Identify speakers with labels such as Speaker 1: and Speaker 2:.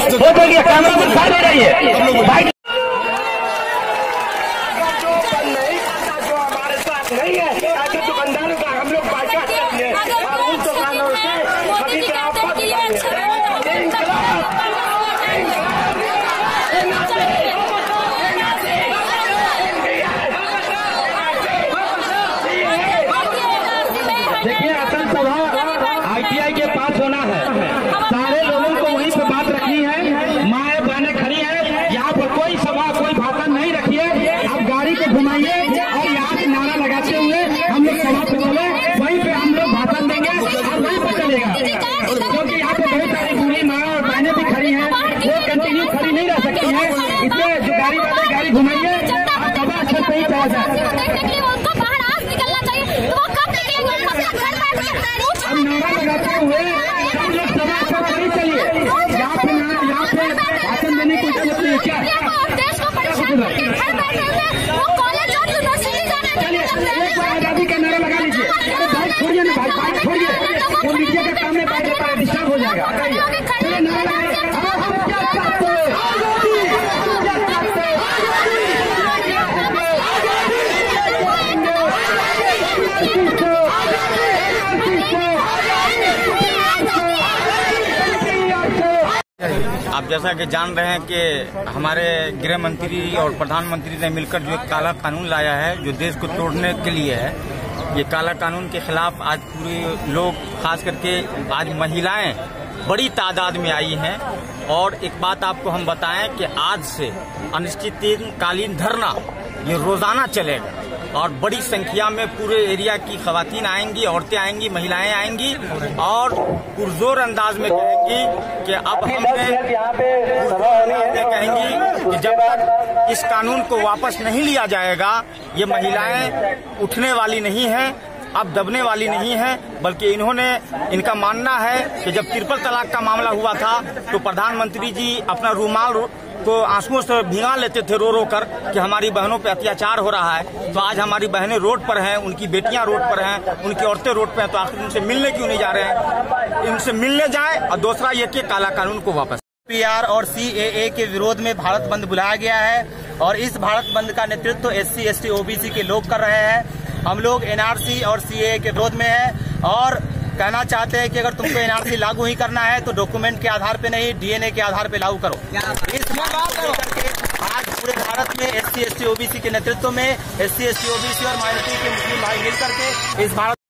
Speaker 1: हो गया, कैमरा में दिखाई दे रही है भाई। जो हमारे साथ नहीं है ऐसे दुकानदारों का हम लोग बाइकाट करेंगे और उन दुकानों से सभी के आप देखिए, असल सभा ITI के पास होना है। सारे लोगों को वहीं पे बात रखनी है। माए बहनें खड़ी है, यहाँ पर कोई सभा कोई भाषण नहीं रखिए। आप गाड़ी को घुमाइए और यहाँ से नारा लगाते हुए हम लोग सभा पे बोले, वहीं पे हम लोग भाषण देंगे और वहीं पे चलेगा। क्योंकि यहाँ पे बहुत सारी बूढ़ी माँ और बहनें भी खड़ी हैं, वो कंटिन्यू खड़ी नहीं रह सकती है। इसलिए जो गाड़ी वाले गाड़ी घुमाइए और सभा अच्छे से ही चला जाए। अब नारा लगाते हुए सब लोग सभा पर खड़ी चलिए। यहाँ पे भाषण देने की जरूरत नहीं है क्या? चलिए एक बार आजादी का नारा लगा लीजिए। बाइक छोड़िए ना भाई, बाइक छोड़िए, वो नीचे का काम में बाइक होता है, डिस्टर्ब हो जाएगा। चलिए नारा लगाइए।
Speaker 2: आप जैसा कि जान रहे हैं कि हमारे गृह मंत्री और प्रधानमंत्री ने मिलकर जो एक काला कानून लाया है जो देश को तोड़ने के लिए है। ये काला कानून के खिलाफ आज पूरे लोग, खास करके आज महिलाएं बड़ी तादाद में आई हैं। और एक बात आपको हम बताएं कि आज से अनिश्चितकालीन धरना ये रोजाना चलेगा और बड़ी संख्या में पूरे एरिया की खवातीन आएंगी, औरतें आएंगी, महिलाएं आएंगी और पुरजोर अंदाज में कहेंगी कि अब हमने कहेंगी कि जब तक इस कानून को वापस नहीं लिया जाएगा ये महिलाएं उठने वाली नहीं हैं, अब दबने वाली नहीं है। बल्कि इनका मानना है कि जब ट्रिपल तलाक का मामला हुआ था तो प्रधानमंत्री जी अपना रुमाल को आंसुओं से भिगा लेते थे रो रो कर कि हमारी बहनों पे अत्याचार हो रहा है। तो आज हमारी बहनें रोड पर हैं, उनकी बेटियां रोड पर हैं, उनकी औरतें रोड पर हैं, तो आखिर उनसे मिलने क्यों नहीं जा रहे हैं? इनसे मिलने जाए। और दूसरा ये कि काला कानून को वापस।
Speaker 3: PR और CAA के विरोध में भारत बंद बुलाया गया है और इस भारत बंद का नेतृत्व SC ST OBC के लोग कर रहे हैं। हम लोग NRC और CAA के विरोध में हैं और कहना चाहते हैं कि अगर तुमको NRC लागू ही करना है तो डॉक्यूमेंट के आधार पे नहीं, DNA के आधार पे लागू करो। इस बात करके आज पूरे भारत में SC ST OBC के नेतृत्व में SC ST OBC और माइनॉरिटी के मुस्लिम भाई मिलकर के इस भारत